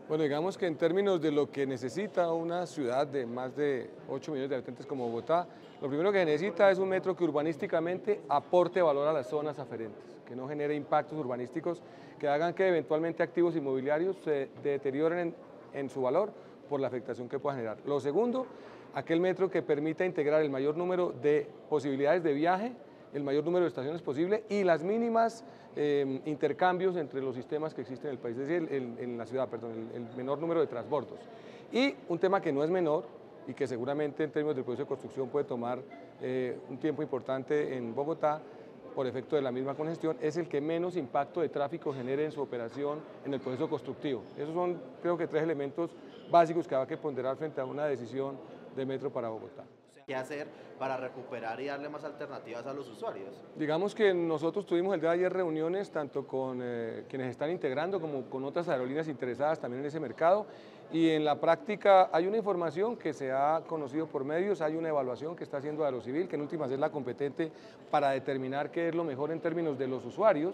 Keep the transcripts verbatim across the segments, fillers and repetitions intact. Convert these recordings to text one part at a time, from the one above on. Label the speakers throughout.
Speaker 1: Bueno, digamos que en términos de lo que necesita una ciudad de más de ocho millones de habitantes como Bogotá, lo primero que necesita es un metro que urbanísticamente aporte valor a las zonas aferentes, que no genere impactos urbanísticos que hagan que eventualmente activos inmobiliarios se deterioren en, en su valor por la afectación que pueda generar. Lo segundo, aquel metro que permita integrar el mayor número de posibilidades de viaje, el mayor número de estaciones posible y las mínimas eh, intercambios entre los sistemas que existen en el país, es decir, el, el, en la ciudad, perdón, el, el menor número de transbordos. Y un tema que no es menor y que seguramente en términos del proceso de construcción puede tomar eh, un tiempo importante en Bogotá, por efecto de la misma congestión, es el que menos impacto de tráfico genere en su operación en el proceso constructivo. Esos son, creo que, tres elementos básicos que habrá que ponderar frente a una decisión de metro para Bogotá.
Speaker 2: ¿Qué hacer para recuperar y darle más alternativas a los usuarios?
Speaker 1: Digamos que nosotros tuvimos el día de ayer reuniones tanto con eh, quienes están integrando como con otras aerolíneas interesadas también en ese mercado, y en la práctica hay una información que se ha conocido por medios, hay una evaluación que está haciendo Aerocivil, que en últimas es la competente para determinar qué es lo mejor en términos de los usuarios.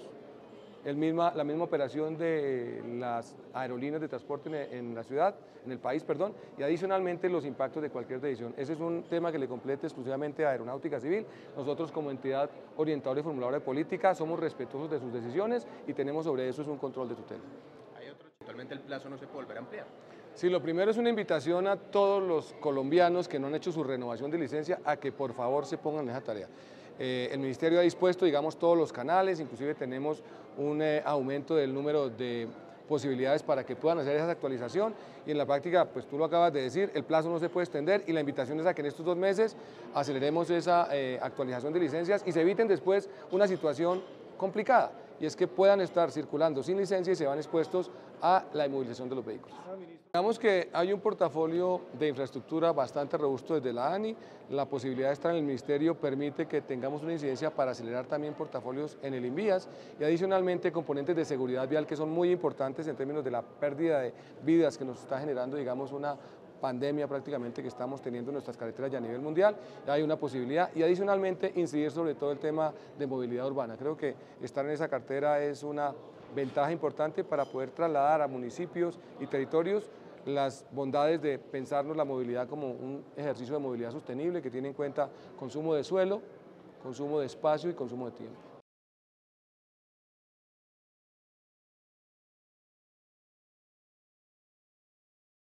Speaker 1: El misma, la misma operación de las aerolíneas de transporte en, en la ciudad, en el país, perdón, y adicionalmente los impactos de cualquier decisión. Ese es un tema que le compete exclusivamente a Aeronáutica Civil. Nosotros, como entidad orientadora y formuladora de política, somos respetuosos de sus decisiones y tenemos sobre eso es un control de tutela.
Speaker 2: Hay otro, actualmente el plazo no se puede volver a ampliar.
Speaker 1: Sí, lo primero es una invitación a todos los colombianos que no han hecho su renovación de licencia a que por favor se pongan en esa tarea. Eh, el Ministerio ha dispuesto, digamos, todos los canales, inclusive tenemos un eh, aumento del número de posibilidades para que puedan hacer esa actualización, y en la práctica, pues tú lo acabas de decir, el plazo no se puede extender y la invitación es a que en estos dos meses aceleremos esa eh, actualización de licencias y se eviten después una situación complicada, y es que puedan estar circulando sin licencia y se van expuestos a la inmovilización de los vehículos. Digamos que hay un portafolio de infraestructura bastante robusto desde la ANI, la posibilidad de estar en el Ministerio permite que tengamos una incidencia para acelerar también portafolios en el INVÍAS y adicionalmente componentes de seguridad vial que son muy importantes en términos de la pérdida de vidas que nos está generando, digamos, una pandemia prácticamente que estamos teniendo en nuestras carreteras ya a nivel mundial. Hay una posibilidad y adicionalmente incidir sobre todo el tema de movilidad urbana. Creo que estar en esa cartera es una ventaja importante para poder trasladar a municipios y territorios las bondades de pensarnos la movilidad como un ejercicio de movilidad sostenible que tiene en cuenta consumo de suelo, consumo de espacio y consumo de tiempo.